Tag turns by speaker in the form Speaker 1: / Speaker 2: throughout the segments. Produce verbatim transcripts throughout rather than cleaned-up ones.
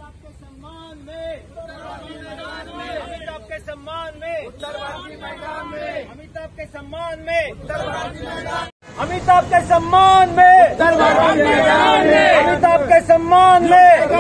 Speaker 1: अमिताभ के सम्मान में अमिताभ के सम्मान में उत्तर भारतीय मैदान में अमिताभ के सम्मान में उत्तर भारतीय मैदान अमिताभ के सम्मान में उत्तर भारतीय मैदान में अमिताभ के सम्मान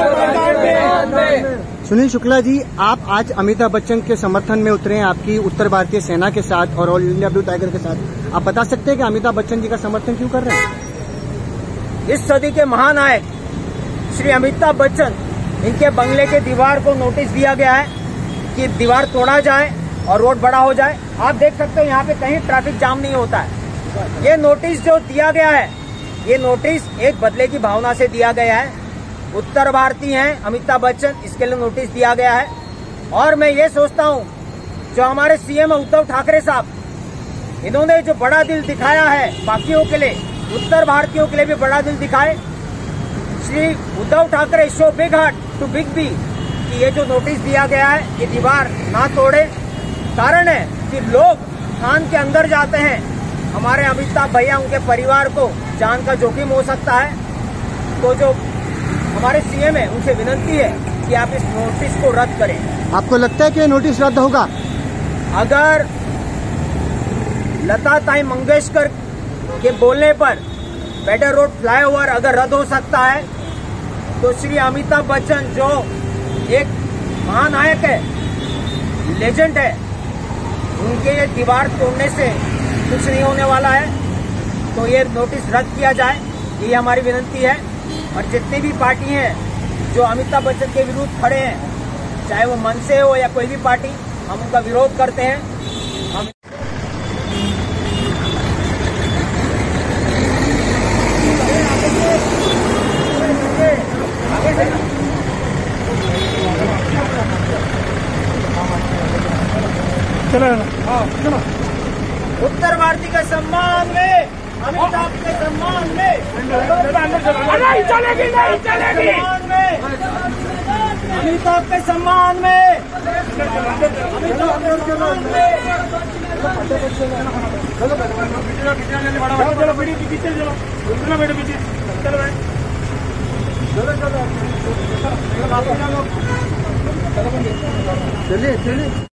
Speaker 1: में।
Speaker 2: सुनील शुक्ला जी, आप आज अमिताभ बच्चन के समर्थन में उतरे हैं आपकी उत्तर भारतीय सेना के साथ और ऑल इंडिया ब्लू टाइगर के साथ। आप बता सकते हैं कि अमिताभ बच्चन जी का समर्थन क्यों कर रहे हैं?
Speaker 1: इस सदी के महानायक श्री अमिताभ बच्चन, इनके बंगले के दीवार को नोटिस दिया गया है कि दीवार तोड़ा जाए और रोड बड़ा हो जाए। आप देख सकते हो यहाँ पे कहीं ट्रैफिक जाम नहीं होता है। ये नोटिस जो दिया गया है, ये नोटिस एक बदले की भावना से दिया गया है। उत्तर भारतीय हैं अमिताभ बच्चन, इसके लिए नोटिस दिया गया है। और मैं ये सोचता हूँ जो हमारे सीएम उद्धव ठाकरे साहब, इन्होंने जो बड़ा दिल दिखाया है बाकियों के लिए, उत्तर भारतीयों के लिए भी बड़ा दिल दिखाए। Shri Uddhav Thackeray show big heart to Big B कि ये जो नोटिस दिया गया है ये दीवार ना तोड़े। कारण है कि लोग थान के अंदर जाते हैं, हमारे अमिताभ भैया उनके परिवार को जान का जोखिम हो सकता है। तो जो हमारे सीएम है उनसे विनती है कि आप इस नोटिस को रद्द करें।
Speaker 2: आपको लगता है कि नोटिस रद्द होगा?
Speaker 1: अगर लता ताई मंगेशकर के बोलने पर बेटर रोड फ्लाईओवर अगर रद्द हो सकता है, तो श्री अमिताभ बच्चन जो एक महानायक है, लेजेंड है, उनके ये दीवार तोड़ने से कुछ नहीं होने वाला है। तो ये नोटिस रद्द किया जाए, ये हमारी विनती है। और जितनी भी पार्टी हैं जो अमिताभ बच्चन के विरुद्ध खड़े हैं, चाहे वो मन से हो या कोई भी पार्टी, हम उनका विरोध करते हैं। हम
Speaker 3: चलो हाँ चलो।
Speaker 1: उत्तर भारतीय के सम्मान में, अमिताभ के सम्मान में,
Speaker 3: नहीं चलेगी नहीं चलेगी
Speaker 1: अमिताभ के सम्मान में, अमिताभ के सम्मान में।
Speaker 3: चलो बेटी पीछे चलो, चलो बेटे पीछे चलो चलो चलो
Speaker 2: चलिए चलिए।